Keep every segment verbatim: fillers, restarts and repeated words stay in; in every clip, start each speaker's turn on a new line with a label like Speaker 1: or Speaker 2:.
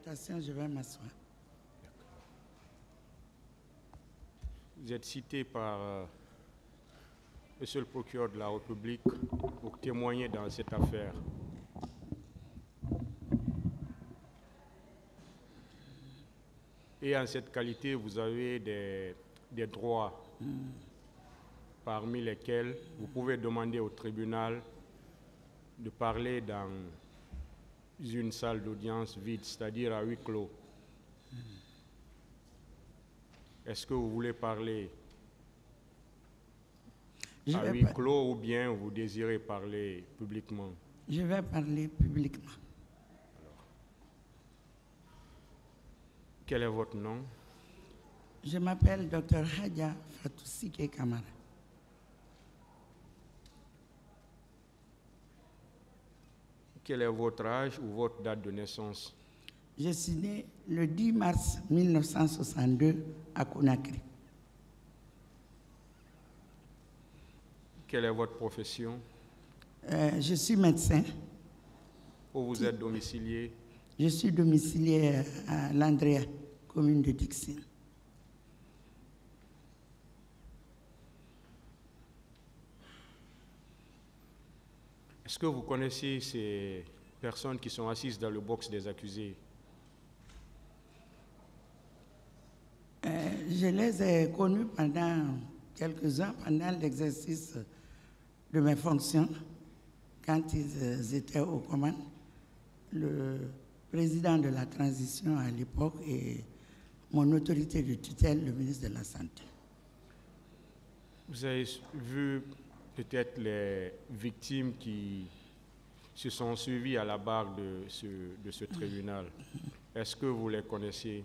Speaker 1: occasion, je vais m'asseoir.
Speaker 2: Vous êtes cité par euh, Monsieur le procureur de la République pour témoigner dans cette affaire. Et en cette qualité, vous avez des, des droits, mm. parmi lesquels vous pouvez demander au tribunal de parler dans une salle d'audience vide, c'est-à-dire à huis clos. Mm. Est-ce que vous voulez parler Je à huis clos ou bien vous désirez parler publiquement?
Speaker 1: Je vais parler publiquement.
Speaker 2: Quel est votre nom?
Speaker 1: Je m'appelle docteur Hadja Fatou Sike Kamara.
Speaker 2: Quel est votre âge ou votre date de naissance?
Speaker 1: Je suis né le dix mars mille neuf cent soixante-deux à Conakry.
Speaker 2: Quelle est votre profession?
Speaker 1: euh, Je suis médecin.
Speaker 2: Où vous êtes domicilié?
Speaker 1: Je suis domicilié à l'Andrea, commune de Dixine.
Speaker 2: Est-ce que vous connaissez ces personnes qui sont assises dans le box des accusés?
Speaker 1: Euh, je les ai connues pendant quelques ans, pendant l'exercice de mes fonctions, quand ils étaient aux commandes. Le président de la transition à l'époque et mon autorité de tutelle, le ministre de la Santé.
Speaker 2: Vous avez vu peut-être les victimes qui se sont suivies à la barre de ce, de ce tribunal. Est-ce que vous les connaissiez?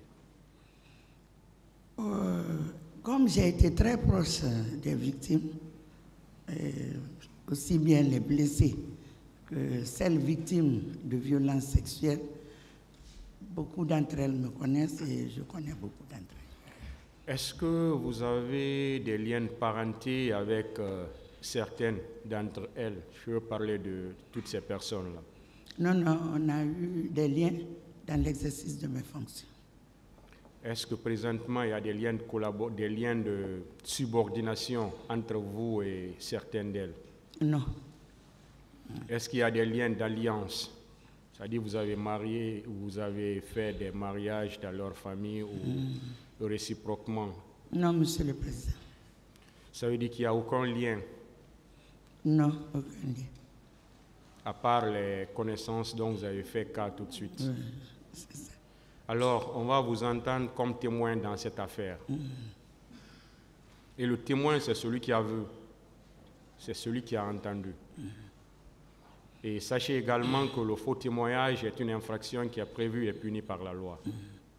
Speaker 1: Euh, comme j'ai été très proche des victimes, euh, aussi bien les blessés que celles victimes de violences sexuelles, beaucoup d'entre elles me connaissent et je connais beaucoup d'entre elles.
Speaker 2: Est-ce que vous avez des liens de parenté avec euh, certaines d'entre elles? Je veux parler de toutes ces personnes-là.
Speaker 1: Non, non, on a eu des liens dans l'exercice de mes fonctions.
Speaker 2: Est-ce que présentement il y a des liens de collabor- des liens de subordination entre vous et certaines d'elles?
Speaker 1: Non.
Speaker 2: Est-ce qu'il y a des liens d'alliance? C'est-à-dire vous avez marié ou vous avez fait des mariages dans leur famille ou mm. réciproquement?
Speaker 1: Non, Monsieur le Président.
Speaker 2: Ça veut dire qu'il n'y a aucun lien?
Speaker 1: Non, aucun lien.
Speaker 2: À part les connaissances dont vous avez fait cas tout de suite.
Speaker 1: Oui, c'est ça.
Speaker 2: Alors, on va vous entendre comme témoin dans cette affaire. Mm. Et le témoin, c'est celui qui a vu. C'est celui qui a entendu. Mm. Et sachez également que le faux témoignage est une infraction qui est prévue et punie par la loi. Mmh.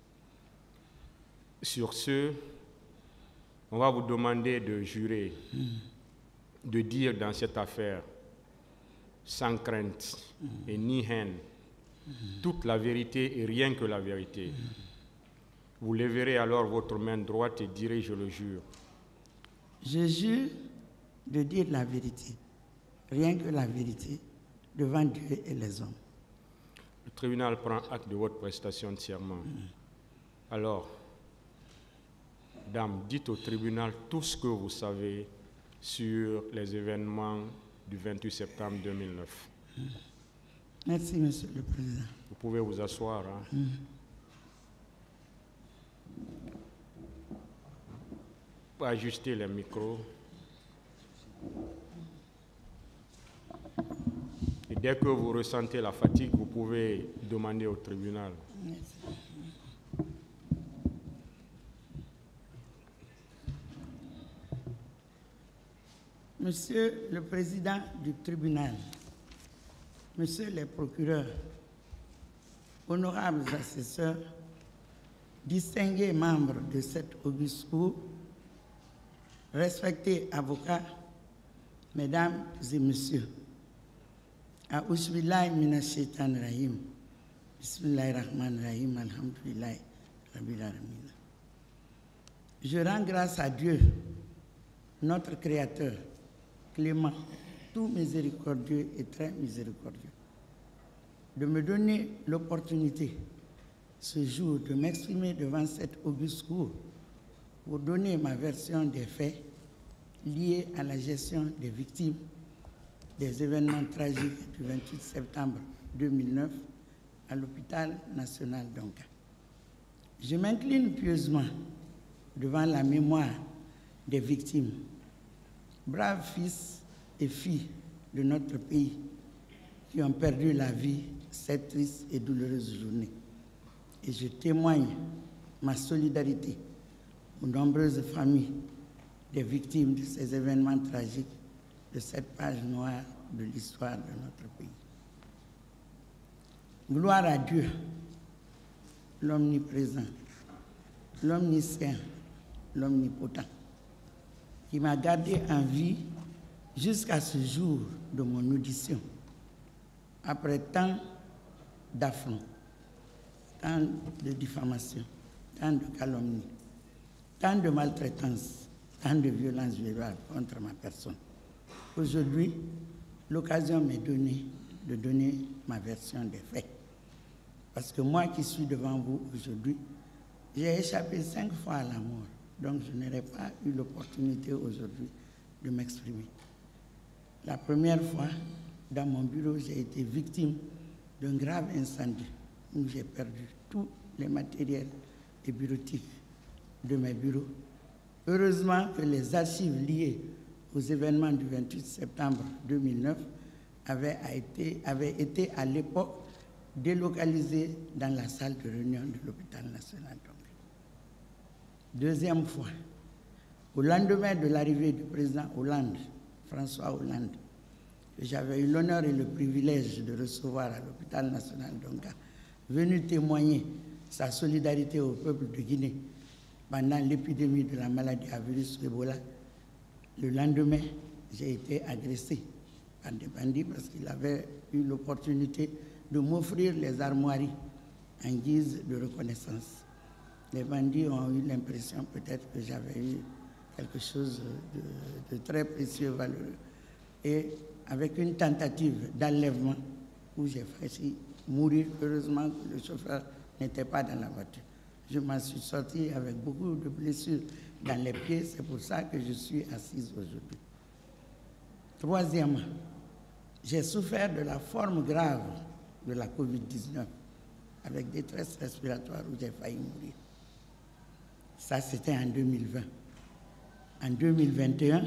Speaker 2: Sur ce, on va vous demander de jurer, mmh. de dire dans cette affaire, sans crainte mmh. et ni haine, mmh. toute la vérité et rien que la vérité. Mmh. Vous lèverez alors votre main droite et direz, je le jure.
Speaker 1: Je jure de dire la vérité, rien que la vérité, devant Dieu et les hommes.
Speaker 2: Le tribunal prend acte de votre prestation de serment. Mm. Alors, dame, dites au tribunal tout ce que vous savez sur les événements du vingt-huit septembre deux mille neuf.
Speaker 1: Mm. Merci, Monsieur le Président.
Speaker 2: Vous pouvez vous asseoir. Hein? Mm. Vous pouvez ajuster les micros. Et dès que vous ressentez la fatigue, vous pouvez demander au tribunal.
Speaker 1: Merci. Monsieur le Président du tribunal, Monsieur les procureurs, honorables assesseurs, distingués membres de cette auguste cour, respectés avocats, mesdames et messieurs, A'udzubillahi minash-shaytanir rahim. Bismillahir-rahmanir-rahim. Alhamdulillahi rabbil alamin. Je rends grâce à Dieu, notre Créateur, clément, tout miséricordieux et très miséricordieux, de me donner l'opportunité ce jour de m'exprimer devant cette auguste cour pour donner ma version des faits liés à la gestion des victimes des événements tragiques du vingt-huit septembre deux mille neuf à l'hôpital national d'Onka. Je m'incline pieusement devant la mémoire des victimes, braves fils et filles de notre pays qui ont perdu la vie cette triste et douloureuse journée. Et je témoigne ma solidarité aux nombreuses familles des victimes de ces événements tragiques, de cette page noire de l'histoire de notre pays. Gloire à Dieu, l'omniprésent, l'omniscient, l'omnipotent, qui m'a gardé en vie jusqu'à ce jour de mon audition, après tant d'affronts, tant de diffamations, tant de calomnies, tant de maltraitances, tant de violences verbales contre ma personne. Aujourd'hui, l'occasion m'est donnée de donner ma version des faits. Parce que moi qui suis devant vous aujourd'hui, j'ai échappé cinq fois à la mort. Donc je n'aurais pas eu l'opportunité aujourd'hui de m'exprimer. La première fois, dans mon bureau, j'ai été victime d'un grave incendie où j'ai perdu tous les matériels et bureautiques de mes bureaux. Heureusement que les archives liées aux événements du vingt-huit septembre deux mille neuf avaient été, avaient été à l'époque délocalisées dans la salle de réunion de l'hôpital national. Deuxième fois, au lendemain de l'arrivée du président Hollande, François Hollande, que j'avais eu l'honneur et le privilège de recevoir à l'hôpital national d'Onka, venu témoigner sa solidarité au peuple de Guinée pendant l'épidémie de la maladie à virus Ebola. Le lendemain, j'ai été agressé par des bandits parce qu'il avait eu l'opportunité de m'offrir les armoiries en guise de reconnaissance. Les bandits ont eu l'impression peut-être que j'avais eu quelque chose de, de très précieux, valeureux. Et avec une tentative d'enlèvement où j'ai failli mourir, heureusement que le chauffeur n'était pas dans la voiture. Je m'en suis sorti avec beaucoup de blessures dans les pieds, c'est pour ça que je suis assise aujourd'hui. Troisièmement, j'ai souffert de la forme grave de la covid dix-neuf avec détresse respiratoire où j'ai failli mourir. Ça, c'était en deux mille vingt. En deux mille vingt et un,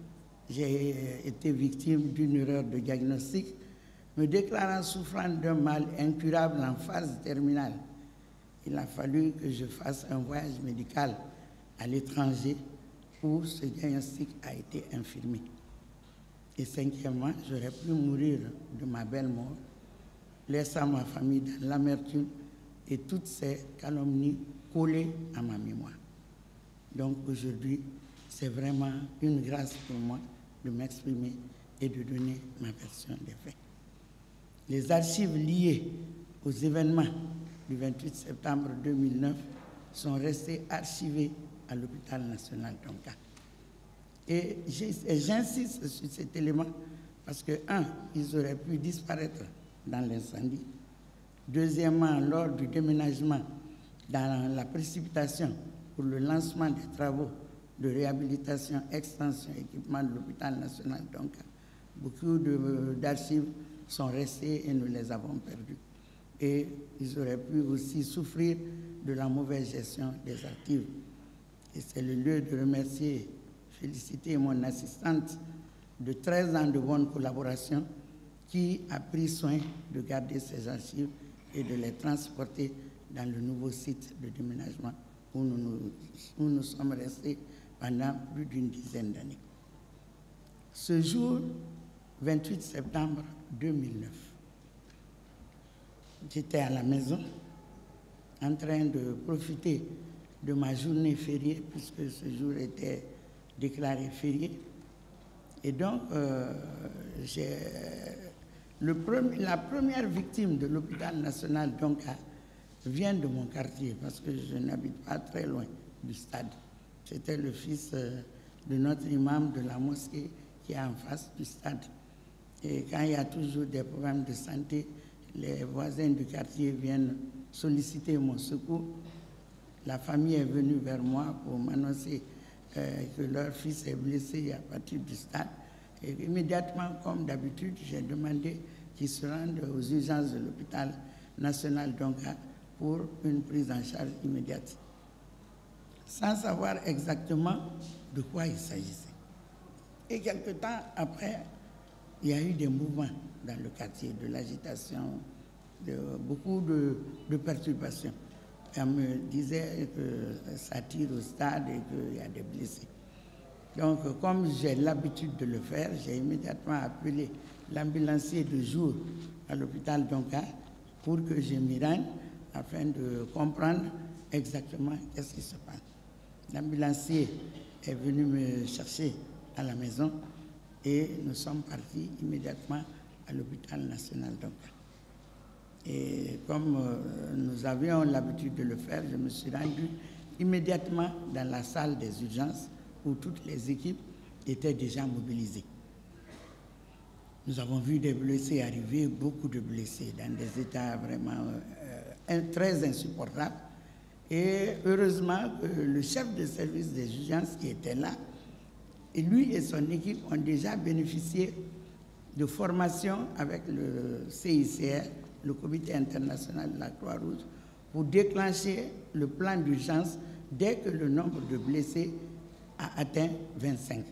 Speaker 1: j'ai été victime d'une erreur de diagnostic, me déclarant souffrant d'un mal incurable en phase terminale. Il a fallu que je fasse un voyage médical à l'étranger où ce diagnostic a été infirmé. Et cinquièmement, j'aurais pu mourir de ma belle mort, laissant ma famille dans l'amertume et toutes ces calomnies collées à ma mémoire. Donc aujourd'hui, c'est vraiment une grâce pour moi de m'exprimer et de donner ma version des faits. Les archives liées aux événements du vingt-huit septembre deux mille neuf sont restées archivées à l'hôpital national d'Onka. Et j'insiste sur cet élément parce que, un, ils auraient pu disparaître dans l'incendie. Deuxièmement, lors du déménagement, dans la précipitation pour le lancement des travaux de réhabilitation, extension, équipement de l'hôpital national d'Onka, beaucoup d'archives sont restées et nous les avons perdues. Et ils auraient pu aussi souffrir de la mauvaise gestion des archives. Et c'est le lieu de remercier, féliciter mon assistante de treize ans de bonne collaboration qui a pris soin de garder ces archives et de les transporter dans le nouveau site de déménagement où nous, nous, où nous sommes restés pendant plus d'une dizaine d'années. Ce jour, vingt-huit septembre deux mille neuf, j'étais à la maison en train de profiter de ma journée fériée puisque ce jour était déclaré férié. Et donc, euh, j'ai, le premier, la première victime de l'hôpital national d'Onka vient de mon quartier parce que je n'habite pas très loin du stade. C'était le fils euh, de notre imam de la mosquée qui est en face du stade. Et quand il y a toujours des problèmes de santé, les voisins du quartier viennent solliciter mon secours. La famille est venue vers moi pour m'annoncer euh, que leur fils est blessé à partir du stade. Et immédiatement, comme d'habitude, j'ai demandé qu'ils se rendent aux urgences de l'hôpital national d'Onka pour une prise en charge immédiate, sans savoir exactement de quoi il s'agissait. Et quelque temps après, il y a eu des mouvements dans le quartier, de l'agitation, de, beaucoup de, de perturbations. On me disait que ça tire au stade et qu'il y a des blessés. Donc, comme j'ai l'habitude de le faire, j'ai immédiatement appelé l'ambulancier de jour à l'hôpital d'Onka pour que je m'y rende afin de comprendre exactement qu'est-ce qui se passe. L'ambulancier est venu me chercher à la maison et nous sommes partis immédiatement à l'hôpital national d'Onka. Et comme euh, nous avions l'habitude de le faire, je me suis rendu immédiatement dans la salle des urgences où toutes les équipes étaient déjà mobilisées. Nous avons vu des blessés arriver, beaucoup de blessés, dans des états vraiment euh, très insupportables. Et heureusement, euh, le chef de service des urgences qui était là, et lui et son équipe ont déjà bénéficié de formation avec le C I C R, le Comité international de la Croix-Rouge, pour déclencher le plan d'urgence dès que le nombre de blessés a atteint vingt-cinq.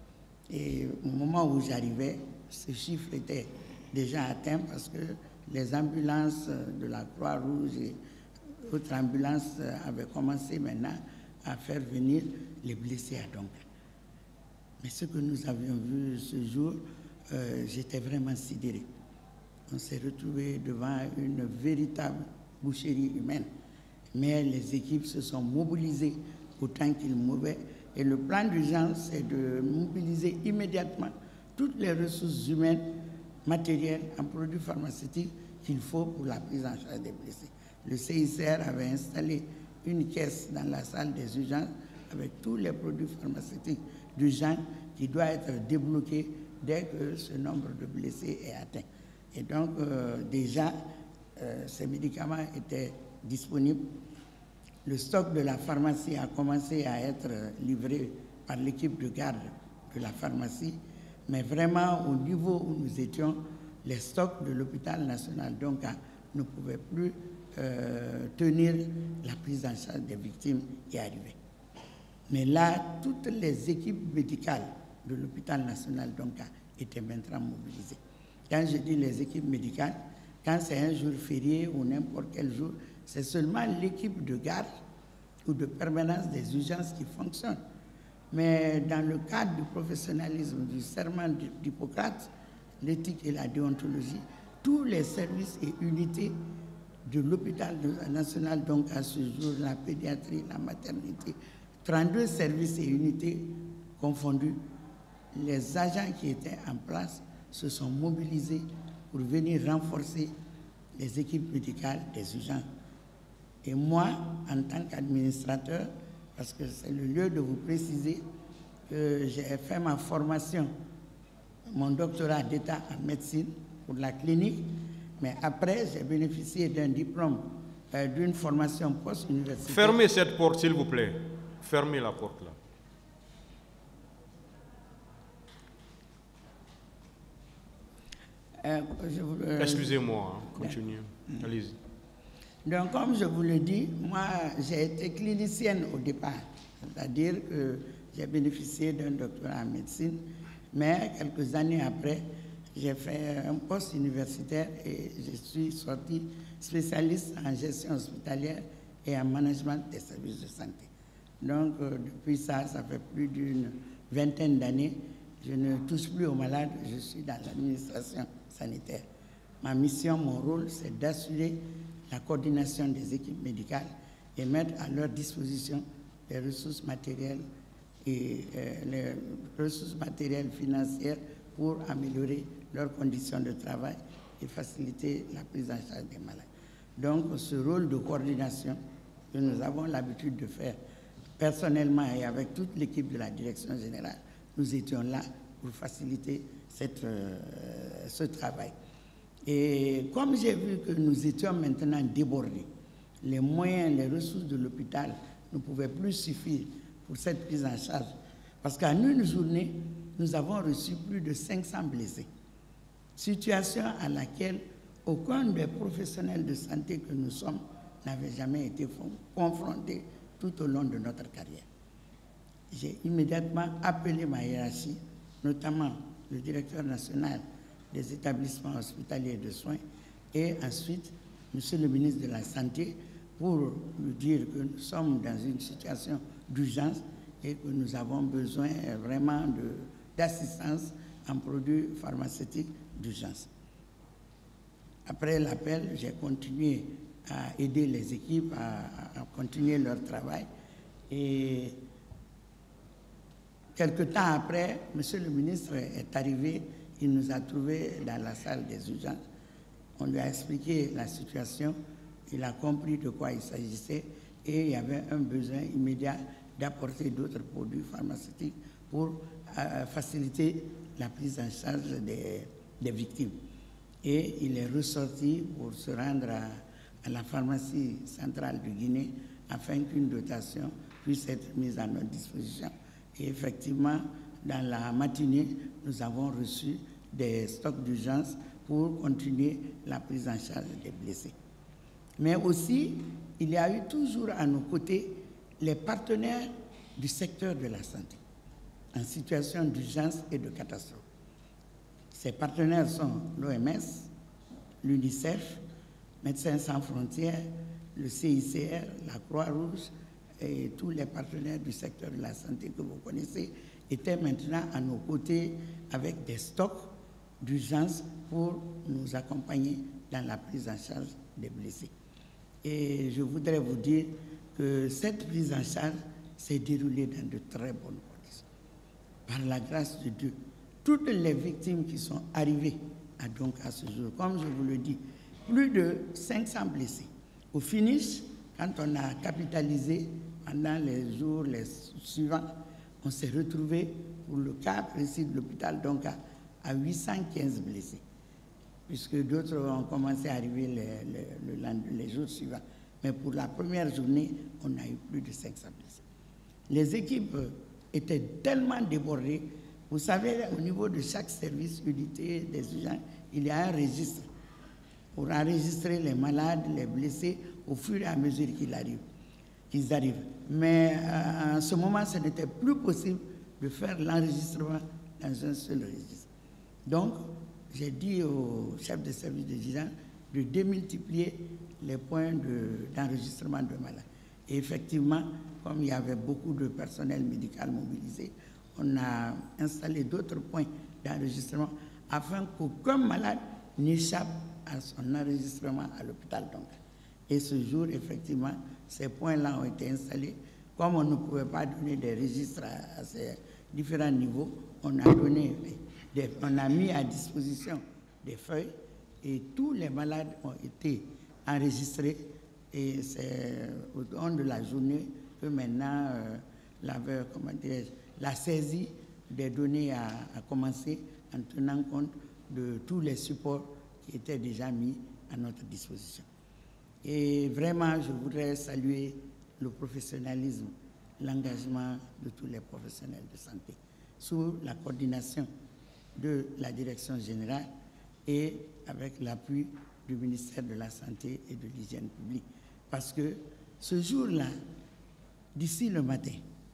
Speaker 1: Et au moment où j'arrivais, ce chiffre était déjà atteint parce que les ambulances de la Croix-Rouge et autres ambulances avaient commencé maintenant à faire venir les blessés à Donka. Mais ce que nous avions vu ce jour, euh, j'étais vraiment sidéré. On s'est retrouvé devant une véritable boucherie humaine. Mais les équipes se sont mobilisées autant qu'ils pouvaient. Et le plan d'urgence, c'est de mobiliser immédiatement toutes les ressources humaines, matérielles, en produits pharmaceutiques qu'il faut pour la prise en charge des blessés. Le C I C R avait installé une caisse dans la salle des urgences avec tous les produits pharmaceutiques d'urgence qui doit être débloqué dès que ce nombre de blessés est atteint. Et donc, euh, déjà, euh, ces médicaments étaient disponibles. Le stock de la pharmacie a commencé à être livré par l'équipe de garde de la pharmacie, mais vraiment, au niveau où nous étions, les stocks de l'hôpital national d'Onka ne pouvaient plus euh, tenir la prise en charge des victimes qui arrivaient. Mais là, toutes les équipes médicales de l'hôpital national d'Onka étaient maintenant mobilisées. Quand je dis les équipes médicales, quand c'est un jour férié ou n'importe quel jour, c'est seulement l'équipe de garde ou de permanence des urgences qui fonctionne. Mais dans le cadre du professionnalisme, du serment d'Hippocrate, l'éthique et la déontologie, tous les services et unités de l'hôpital national, donc à ce jour, la pédiatrie, la maternité, trente-deux services et unités confondus, les agents qui étaient en place se sont mobilisés pour venir renforcer les équipes médicales des urgences. Et moi, en tant qu'administrateur, parce que c'est le lieu de vous préciser que j'ai fait ma formation, mon doctorat d'état en médecine pour la clinique, mais après, j'ai bénéficié d'un diplôme, euh, d'une formation post-universitaire.
Speaker 2: Fermez cette porte, s'il vous plaît. Fermez la porte là.
Speaker 1: Euh, euh,
Speaker 2: Excusez-moi, hein, continuez.
Speaker 1: Mm.
Speaker 2: Allez-y.
Speaker 1: Donc, comme je vous le dis, moi, j'ai été clinicienne au départ, c'est-à-dire que j'ai bénéficié d'un doctorat en médecine, mais quelques années après, j'ai fait un poste universitaire et je suis sortie spécialiste en gestion hospitalière et en management des services de santé. Donc, euh, depuis ça, ça fait plus d'une vingtaine d'années, je ne touche plus aux malades, je suis dans l'administration sanitaire. Ma mission, mon rôle, c'est d'assurer la coordination des équipes médicales et mettre à leur disposition les ressources matérielles et euh, les ressources matérielles financières pour améliorer leurs conditions de travail et faciliter la prise en charge des malades. Donc, ce rôle de coordination que nous avons l'habitude de faire personnellement et avec toute l'équipe de la direction générale, nous étions là pour faciliter cette, euh, ce travail. Et comme j'ai vu que nous étions maintenant débordés, les moyens, les ressources de l'hôpital ne pouvaient plus suffire pour cette prise en charge. Parce qu'en une journée, nous avons reçu plus de cinq cents blessés. Situation à laquelle aucun des professionnels de santé que nous sommes n'avait jamais été confronté tout au long de notre carrière. J'ai immédiatement appelé ma hiérarchie, notamment le directeur national des établissements hospitaliers de soins et ensuite Monsieur le ministre de la Santé pour lui dire que nous sommes dans une situation d'urgence et que nous avons besoin vraiment d'assistance en produits pharmaceutiques d'urgence. Après l'appel, j'ai continué à aider les équipes à, à continuer leur travail et quelque temps après, Monsieur le ministre est arrivé, il nous a trouvés dans la salle des urgences. On lui a expliqué la situation, il a compris de quoi il s'agissait et il y avait un besoin immédiat d'apporter d'autres produits pharmaceutiques pour euh, faciliter la prise en charge des, des victimes. Et il est ressorti pour se rendre à, à la pharmacie centrale de Guinée afin qu'une dotation puisse être mise à notre disposition. Et effectivement, dans la matinée, nous avons reçu des stocks d'urgence pour continuer la prise en charge des blessés. Mais aussi, il y a eu toujours à nos côtés les partenaires du secteur de la santé en situation d'urgence et de catastrophe. Ces partenaires sont l'O M S, l'UNICEF, Médecins sans frontières, le C I C R, la Croix-Rouge et tous les partenaires du secteur de la santé que vous connaissez étaient maintenant à nos côtés avec des stocks d'urgence pour nous accompagner dans la prise en charge des blessés. Et je voudrais vous dire que cette prise en charge s'est déroulée dans de très bonnes conditions. Par la grâce de Dieu, toutes les victimes qui sont arrivées à, donc à ce jour, comme je vous le dis, plus de cinq cents blessés. Au finish, quand on a capitalisé pendant les jours les suivants, on s'est retrouvé pour le cas précis de l'hôpital donc à, à huit cent quinze blessés, puisque d'autres ont commencé à arriver les, les, les, les jours suivants. Mais pour la première journée, on a eu plus de cinq cents blessés. Les équipes étaient tellement débordées. Vous savez, au niveau de chaque service unité des urgences, il y a un registre pour enregistrer les malades, les blessés, au fur et à mesure qu'ils arrivent. qu'ils arrivent. Mais euh, en ce moment, ce n'était plus possible de faire l'enregistrement dans un seul registre. Donc, j'ai dit au chef de service de urgence de démultiplier les points d'enregistrement de, de malades. Et effectivement, comme il y avait beaucoup de personnel médical mobilisé, on a installé d'autres points d'enregistrement afin qu'aucun malade n'échappe à son enregistrement à l'hôpital. Et ce jour, effectivement, ces points-là ont été installés. Comme on ne pouvait pas donner des registres à, à ces différents niveaux, on a, donné des, on a mis à disposition des feuilles et tous les malades ont été enregistrés. Et c'est au long de la journée que maintenant euh, la, comment la saisie des données a, a commencé en tenant compte de tous les supports qui étaient déjà mis à notre disposition. Et vraiment, je voudrais saluer le professionnalisme, l'engagement de tous les professionnels de santé, sous la coordination de la direction générale et avec l'appui du ministère de la Santé et de l'Hygiène publique. Parce que ce jour-là, d'ici le matin,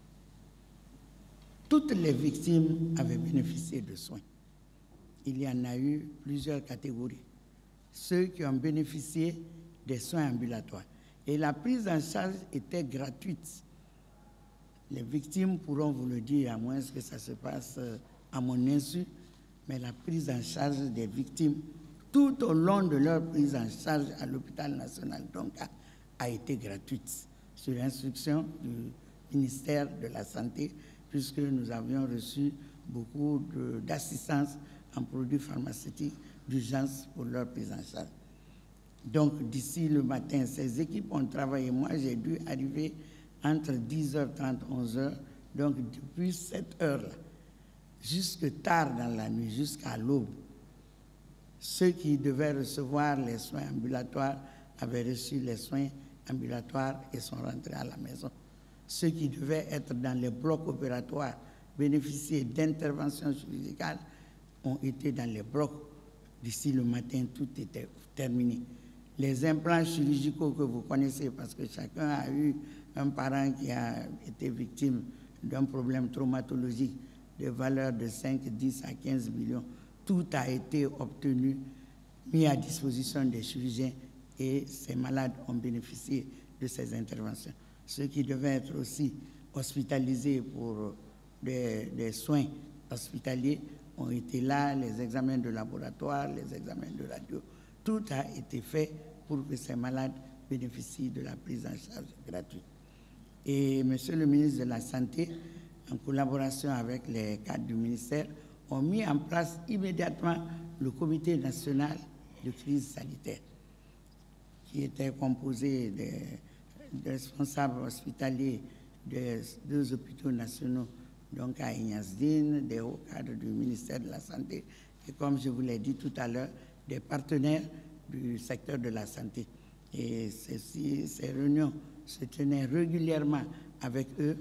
Speaker 1: toutes les victimes avaient bénéficié de soins. Il y en a eu plusieurs catégories. Ceux qui ont bénéficié des soins ambulatoires. Et la prise en charge était gratuite. Les victimes pourront vous le dire, à moins que ça se passe à mon insu, mais la prise en charge des victimes, tout au long de leur prise en charge à l'hôpital national donc, a, a été gratuite, sur l'instruction du ministère de la Santé, puisque nous avions reçu beaucoup d'assistance en produits pharmaceutiques d'urgence pour leur prise en charge. Donc, d'ici le matin, ces équipes ont travaillé. Moi, j'ai dû arriver entre dix heures trente et onze heures, donc depuis cette heure-là, jusque tard dans la nuit, jusqu'à l'aube. Ceux qui devaient recevoir les soins ambulatoires avaient reçu les soins ambulatoires et sont rentrés à la maison. Ceux qui devaient être dans les blocs opératoires, bénéficier d'interventions chirurgicales, ont été dans les blocs. D'ici le matin, tout était terminé. Les implants chirurgicaux que vous connaissez, parce que chacun a eu un parent qui a été victime d'un problème traumatologique de valeur de cinq, dix à quinze millions, tout a été obtenu, mis à disposition des chirurgiens et ces malades ont bénéficié de ces interventions. Ceux qui devaient être aussi hospitalisés pour des, des soins hospitaliers ont été là, les examens de laboratoire, les examens de radio, tout a été fait pour que ces malades bénéficient de la prise en charge gratuite. Et Monsieur le ministre de la Santé, en collaboration avec les cadres du ministère, ont mis en place immédiatement le comité national de crise sanitaire, qui était composé des, des responsables hospitaliers des deux hôpitaux nationaux, donc à Ignazdine, des hauts cadres du ministère de la Santé, et comme je vous l'ai dit tout à l'heure, des partenaires du secteur de la santé. Et ceci, ces réunions se tenaient régulièrement avec eux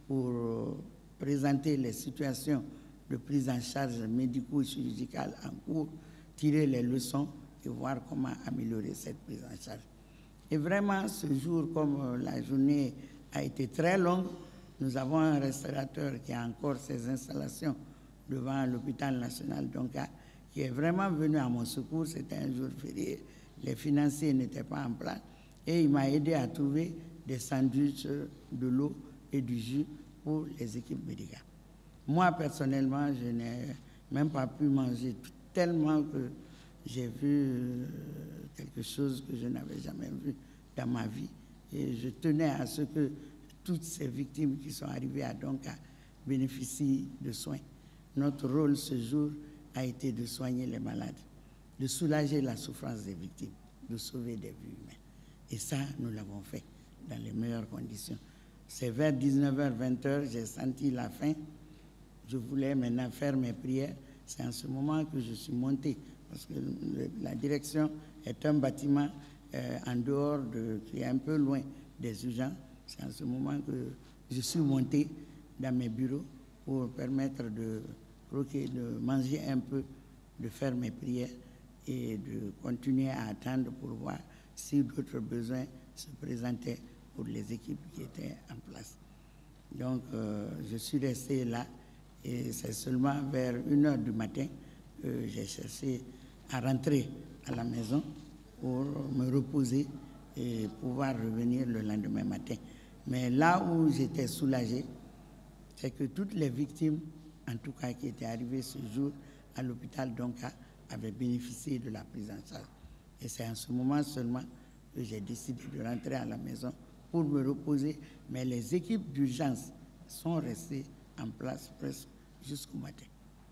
Speaker 1: pour présenter les situations de prise en charge médico-chirurgicale en cours, tirer les leçons et voir comment améliorer cette prise en charge. Et vraiment, ce jour, comme la journée a été très longue, nous avons un restaurateur qui a encore ses installations devant l'hôpital national d'Onka, qui est vraiment venu à mon secours. C'était un jour férié, les financiers n'étaient pas en place, et il m'a aidé à trouver des sandwichs, de l'eau et du jus pour les équipes médicales. Moi, personnellement, je n'ai même pas pu manger tellement que j'ai vu quelque chose que je n'avais jamais vu dans ma vie. Et je tenais à ce que toutes ces victimes qui sont arrivées à Donka bénéficient de soins. Notre rôle ce jour a été de soigner les malades, de soulager la souffrance des victimes, de sauver des vies humaines. Et ça, nous l'avons fait dans les meilleures conditions. C'est vers dix-neuf heures, vingt heures, j'ai senti la faim. Je voulais maintenant faire mes prières. C'est en ce moment que je suis monté, parce que le, la direction est un bâtiment euh, en dehors, de, qui est un peu loin des urgences. C'est en ce moment que je suis monté dans mes bureaux pour permettre de croquer, de manger un peu, de faire mes prières et de continuer à attendre pour voir si d'autres besoins se présentaient pour les équipes qui étaient en place. Donc, euh, je suis resté là et c'est seulement vers une heure du matin que j'ai cherché à rentrer à la maison pour me reposer et pouvoir revenir le lendemain matin. Mais là où j'étais soulagé, c'est que toutes les victimes, en tout cas qui étaient arrivées ce jour à l'hôpital d'Onka, avaient bénéficié de la prise en charge. Et c'est en ce moment seulement que j'ai décidé de rentrer à la maison pour me reposer. Mais les équipes d'urgence sont restées en place presque jusqu'au matin.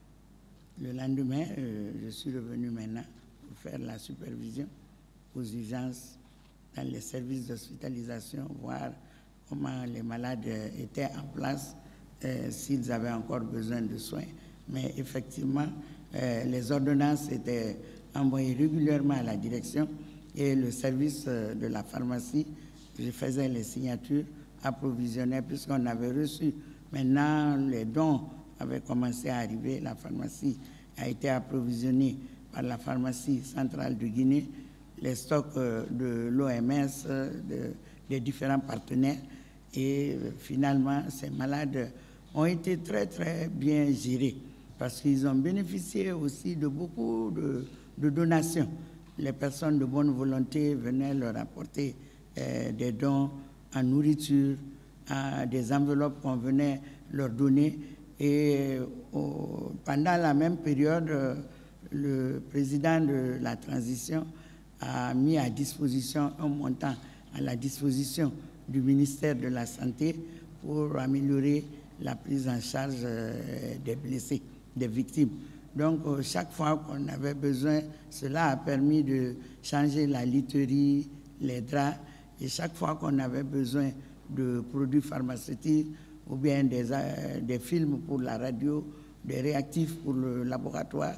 Speaker 1: Le lendemain, euh, je suis revenu maintenant pour faire la supervision aux urgences dans les services d'hospitalisation, voir comment les malades étaient en place, euh, s'ils avaient encore besoin de soins. Mais effectivement, euh, les ordonnances étaient envoyées régulièrement à la direction et le service euh, de la pharmacie, je faisais les signatures, approvisionnais, puisqu'on avait reçu. Maintenant, les dons avaient commencé à arriver. La pharmacie a été approvisionnée par la pharmacie centrale de Guinée, les stocks euh, de l'O M S, euh, de, des différents partenaires. Et euh, finalement, ces malades ont été très, très bien gérés parce qu'ils ont bénéficié aussi de beaucoup de, de donations. Les personnes de bonne volonté venaient leur apporter euh, des dons en nourriture, à des enveloppes qu'on venait leur donner. Et euh, au, pendant la même période, euh, le président de la transition a mis à disposition un montant à la disposition du ministère de la Santé pour améliorer la prise en charge euh, des blessés, des victimes. Donc, euh, chaque fois qu'on avait besoin, cela a permis de changer la literie, les draps, et chaque fois qu'on avait besoin de produits pharmaceutiques ou bien des, euh, des films pour la radio, des réactifs pour le laboratoire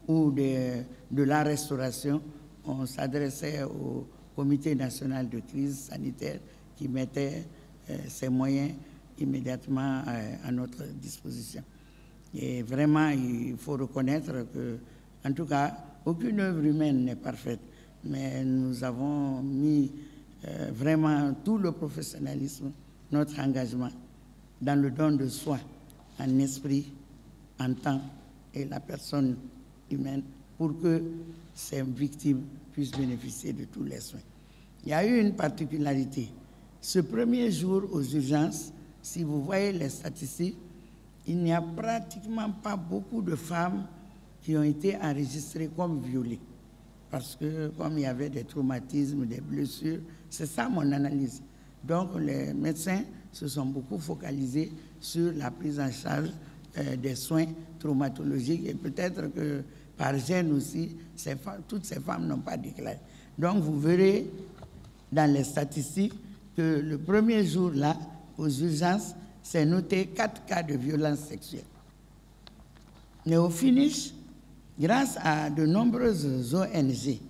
Speaker 1: ou de, de la restauration, on s'adressait au Comité national de crise sanitaire qui mettait euh, ses moyens immédiatement euh, à notre disposition. Et vraiment, il faut reconnaître que, en tout cas, aucune œuvre humaine n'est parfaite, mais nous avons mis euh, vraiment tout le professionnalisme, notre engagement dans le don de soi, en esprit, en temps et la personne humaine pour que ces victimes puissent bénéficier de tous les soins. Il y a eu une particularité. Ce premier jour aux urgences, si vous voyez les statistiques, il n'y a pratiquement pas beaucoup de femmes qui ont été enregistrées comme violées. Parce que comme il y avait des traumatismes, des blessures, c'est ça mon analyse. Donc les médecins se sont beaucoup focalisés sur la prise en charge euh, des soins traumatologiques et peut-être que par gêne aussi, ces femmes, toutes ces femmes n'ont pas déclaré. Donc vous verrez dans les statistiques que le premier jour là, aux urgences, c'est noté quatre cas de violence sexuelle. Mais au finish, grâce à de nombreuses O N G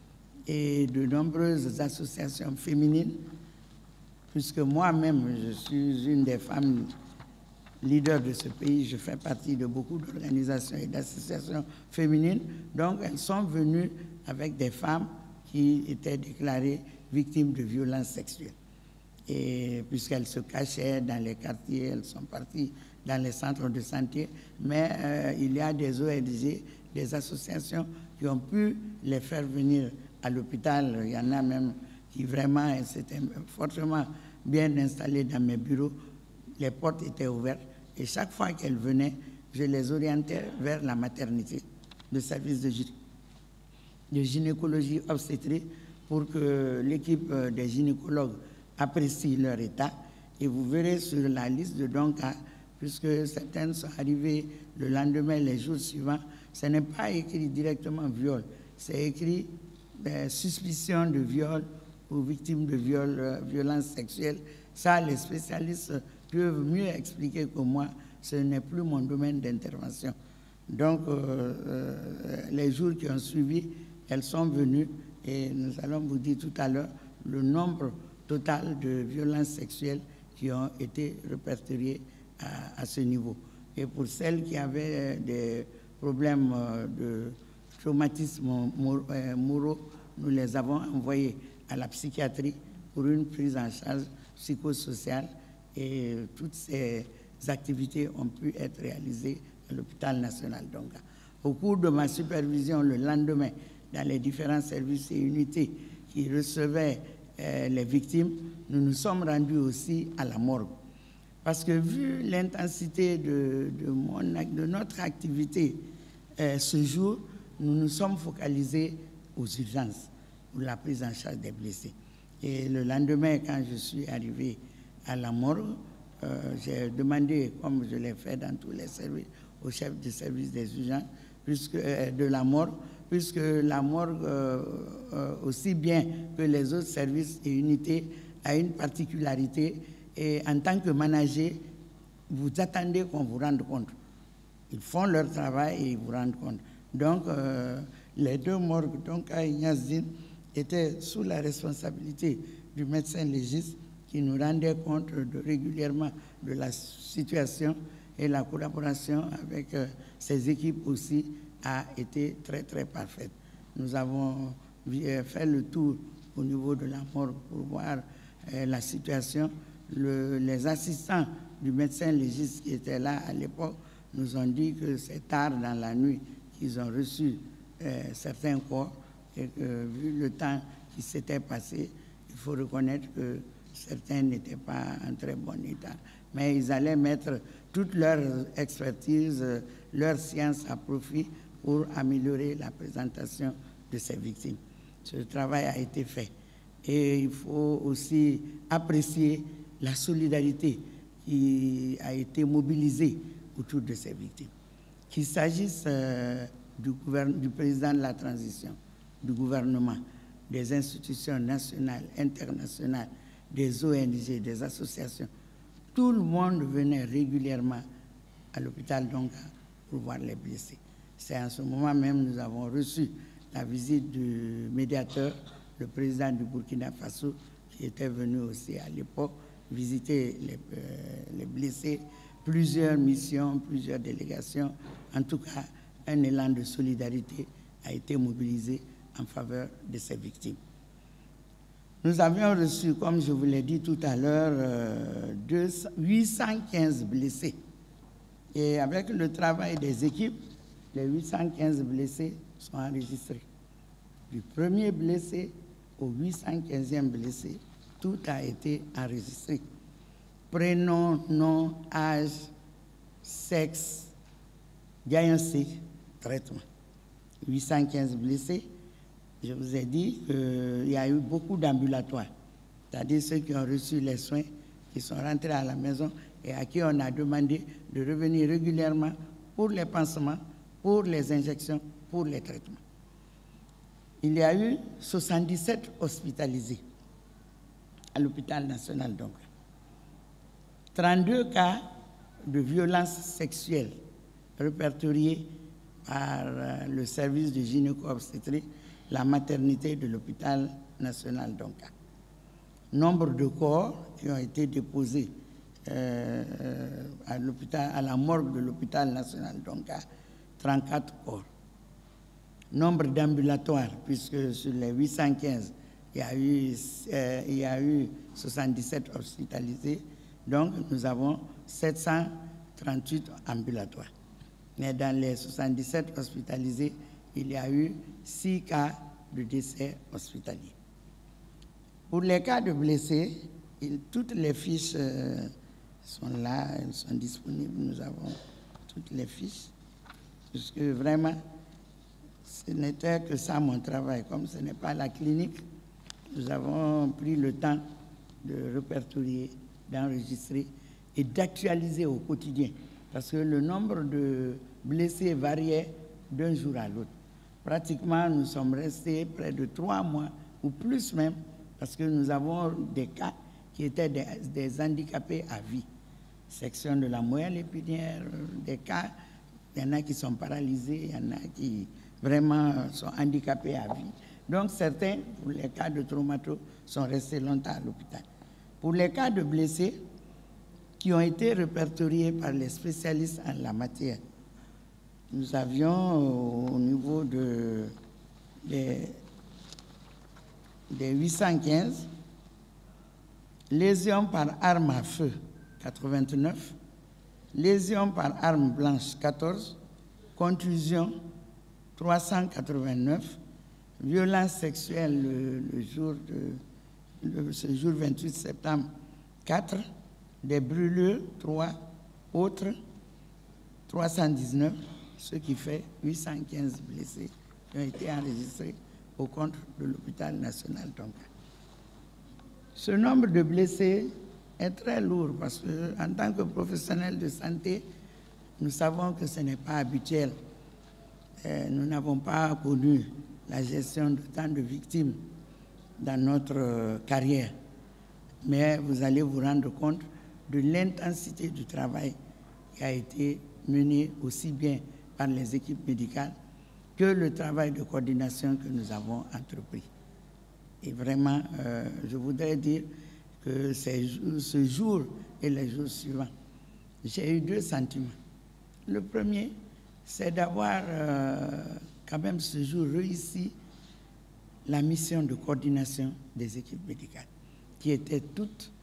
Speaker 1: et de nombreuses associations féminines, puisque moi-même, je suis une des femmes leaders de ce pays, je fais partie de beaucoup d'organisations et d'associations féminines, donc elles sont venues avec des femmes qui étaient déclarées victimes de violences sexuelles. Et puisqu'elles se cachaient dans les quartiers, elles sont parties dans les centres de santé, mais euh, il y a des O N G, des associations qui ont pu les faire venir à l'hôpital. Il y en a même qui vraiment s'étaient fortement bien installées dans mes bureaux. Les portes étaient ouvertes et chaque fois qu'elles venaient, je les orientais vers la maternité, le service de, gy de gynécologie obstétrique pour que l'équipe des gynécologues apprécie leur état. Et vous verrez sur la liste de dons cas, puisque certaines sont arrivées le lendemain, les jours suivants, ce n'est pas écrit directement viol, c'est écrit euh, suspicion de viol ou victime de viol, euh, violence sexuelle. Ça, les spécialistes peuvent mieux expliquer que moi, ce n'est plus mon domaine d'intervention. Donc, euh, euh, les jours qui ont suivi, elles sont venues et nous allons vous dire tout à l'heure le nombre total de violences sexuelles qui ont été répertoriées à, à ce niveau. Et pour celles qui avaient des problèmes de traumatisme moraux, nous les avons envoyées à la psychiatrie pour une prise en charge psychosociale et toutes ces activités ont pu être réalisées à l'hôpital national. Donc, au cours de ma supervision le lendemain, dans les différents services et unités qui recevaient euh, les victimes, nous nous sommes rendus aussi à la morgue. Parce que vu l'intensité de, de, de notre activité euh, ce jour, nous nous sommes focalisés aux urgences, pour la prise en charge des blessés. Et le lendemain, quand je suis arrivé à la morgue, euh, j'ai demandé, comme je l'ai fait dans tous les services, au chef du service des urgences puisque, euh, de la morgue, puisque la morgue, euh, euh, aussi bien que les autres services et unités, a une particularité. Et en tant que manager, vous attendez qu'on vous rende compte. Ils font leur travail et ils vous rendent compte. Donc, euh, les deux morgues, donc à Ignazine, étaient sous la responsabilité du médecin légiste qui nous rendait compte de, régulièrement de la situation, et la collaboration avec euh, ces équipes aussi a été très très parfaite. Nous avons euh, fait le tour au niveau de la morgue pour voir euh, la situation. Le, les assistants du médecin légiste qui étaient là à l'époque nous ont dit que c'est tard dans la nuit qu'ils ont reçu euh, certains corps et que vu le temps qui s'était passé, il faut reconnaître que certains n'étaient pas en très bon état. Mais ils allaient mettre toute leur expertise, leur science à profit pour améliorer la présentation de ces victimes. Ce travail a été fait. Et il faut aussi apprécier la solidarité qui a été mobilisée autour de ces victimes. Qu'il s'agisse euh, du, du président de la transition, du gouvernement, des institutions nationales, internationales, des O N G, des associations, tout le monde venait régulièrement à l'hôpital d'Onga pour voir les blessés. C'est en ce moment même que nous avons reçu la visite du médiateur, le président du Burkina Faso, qui était venu aussi à l'époque visiter les, euh, les blessés, plusieurs missions, plusieurs délégations. En tout cas, un élan de solidarité a été mobilisé en faveur de ces victimes. Nous avions reçu, comme je vous l'ai dit tout à l'heure, euh, huit cent quinze blessés. Et avec le travail des équipes, les huit cent quinze blessés sont enregistrés. Du premier blessé au huit cent quinzième blessé, tout a été enregistré. Prénom, nom, âge, sexe, diagnostic, traitement. huit cent quinze blessés. Je vous ai dit qu'il y a eu beaucoup d'ambulatoires, c'est-à-dire ceux qui ont reçu les soins, qui sont rentrés à la maison et à qui on a demandé de revenir régulièrement pour les pansements, pour les injections, pour les traitements. Il y a eu soixante-dix-sept hospitalisés à l'hôpital national donc. trente-deux cas de violences sexuelles répertoriés par le service de gynéco-obstétrique, la maternité de l'hôpital national d'Onka. Nombre de corps qui ont été déposés euh, à, l'hôpital, à la morgue de l'hôpital national d'Onka, trente-quatre corps. Nombre d'ambulatoires, puisque sur les huit cent quinze, il y a eu, euh, il y a eu soixante-dix-sept hospitalisés, donc nous avons sept cent trente-huit ambulatoires. Mais dans les soixante-dix-sept hospitalisés, il y a eu six cas de décès hospitaliers. Pour les cas de blessés, il, toutes les fiches euh, sont là, elles sont disponibles, nous avons toutes les fiches, puisque vraiment, ce n'était que ça mon travail. Comme ce n'est pas la clinique, nous avons pris le temps de répertorier, d'enregistrer et d'actualiser au quotidien, parce que le nombre de blessés variait d'un jour à l'autre. Pratiquement, nous sommes restés près de trois mois, ou plus même, parce que nous avons des cas qui étaient des, des handicapés à vie. Section de la moelle épinière, des cas, il y en a qui sont paralysés, il y en a qui vraiment sont handicapés à vie. Donc certains, pour les cas de traumato, sont restés longtemps à l'hôpital. Pour les cas de blessés qui ont été répertoriés par les spécialistes en la matière, nous avions au niveau de, des, des huit cent quinze, lésions par arme à feu, quatre-vingt-neuf, lésions par arme blanche, quatorze, contusion, trois cent quatre-vingt-neuf, violence sexuelle le, le jour de le, ce jour vingt-huit septembre, quatre, des brûlures, trois, autres, trois cent dix-neuf, ce qui fait huit cent quinze blessés qui ont été enregistrés au compte de l'hôpital national d'Onka. Ce nombre de blessés est très lourd parce qu'en tant que professionnel de santé, nous savons que ce n'est pas habituel. Et nous n'avons pas connu la gestion de tant de victimes dans notre carrière. Mais vous allez vous rendre compte de l'intensité du travail qui a été mené aussi bien par les équipes médicales que le travail de coordination que nous avons entrepris. Et vraiment, euh, je voudrais dire que ces, ce jour et les jours suivants, j'ai eu deux sentiments. Le premier, c'est d'avoir euh, quand même ce jour réussi la mission de coordination des équipes médicales, qui étaient toutes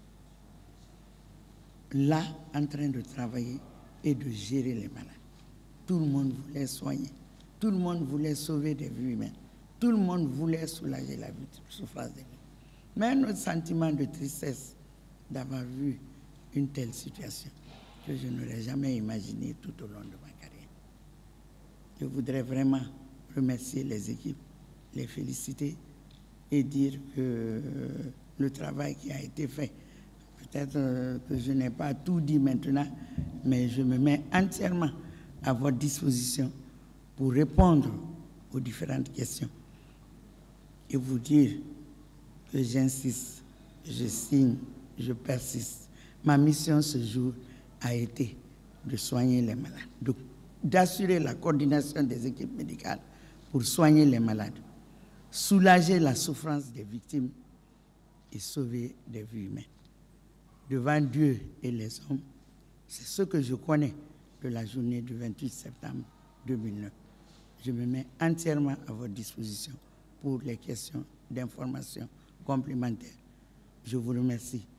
Speaker 1: là en train de travailler et de gérer les malades. Tout le monde voulait soigner, tout le monde voulait sauver des vies humaines, tout le monde voulait soulager la souffrance des vies. Mais notre sentiment de tristesse d'avoir vu une telle situation que je n'aurais jamais imaginé tout au long de ma carrière. Je voudrais vraiment remercier les équipes, les féliciter et dire que le travail qui a été fait, peut-être que je n'ai pas tout dit maintenant, mais je me mets entièrement à votre disposition pour répondre aux différentes questions et vous dire que j'insiste, je signe, je persiste. Ma mission ce jour a été de soigner les malades, de d'assurer la coordination des équipes médicales pour soigner les malades, soulager la souffrance des victimes et sauver des vies humaines. Devant Dieu et les hommes, c'est ce que je connais de la journée du vingt-huit septembre deux mille neuf. Je me mets entièrement à votre disposition pour les questions d'information complémentaires. Je vous remercie.